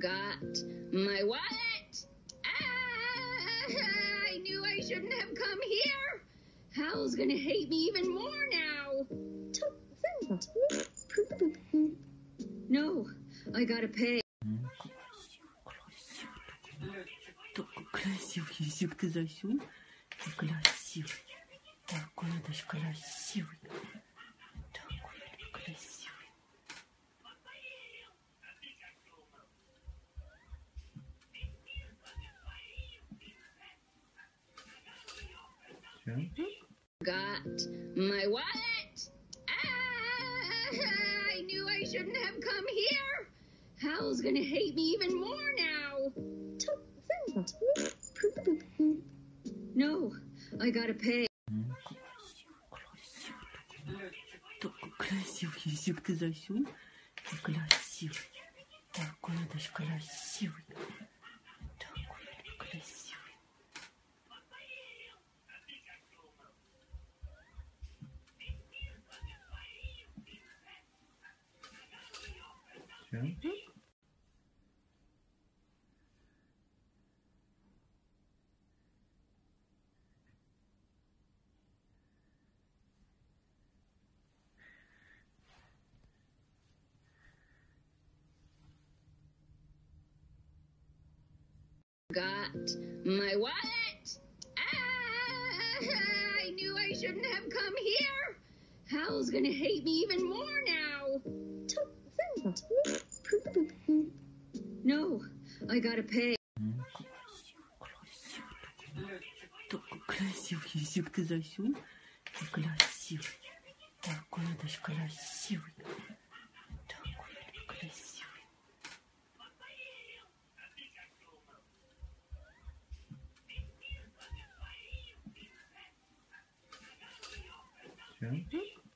Got my wallet! I knew I shouldn't have come here! Hal's gonna hate me even more now! No, I gotta pay. Такой красивый язык ты засунул. Красивый. Такой он даже красивый. Такой красивый. Got my wallet! I knew I shouldn't have come here! Hal's gonna hate me even more now! No, I gotta pay. Такой красивый язык ты засунул. Красивый. Такой он даже красивый. Такой красивый. Got my wallet! I knew I shouldn't have come here! Hal's gonna hate me even more now! No, I gotta pay. Такой красивый язык ты засунул. Красивый. Такой он даже красивый. Такой красивый. Yeah.